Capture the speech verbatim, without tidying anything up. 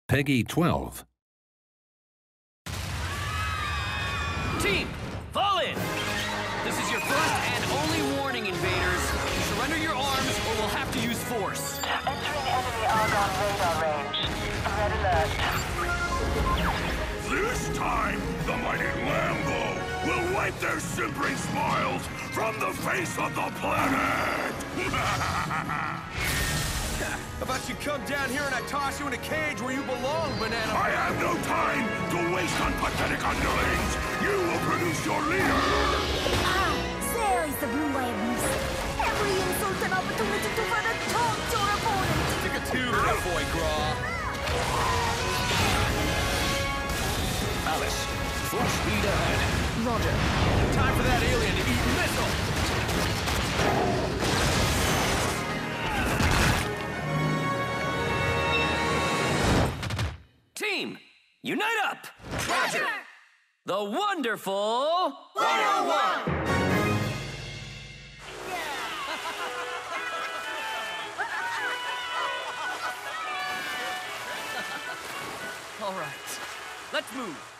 Peggy twelve. Team, fall in! This is your first and only warning, invaders. Surrender your arms or we'll have to use force. Entering enemy Argon radar range. Red alert. This time, the mighty Lambo will wipe their simpering smiles from the face of the planet! How about you come down here and I toss you in a cage where you belong, Banana? I have no time to waste on pathetic underlings! You will produce your leader! Ah, there is the blue wire beast. Every insult and opportunity to run a talk to your opponent. Stick a two to that boy, Graw. Alice, full speed ahead. Roger. Time for that alien to eat missile! Team, unite up! Roger! The wonderful one oh one! All right, let's move.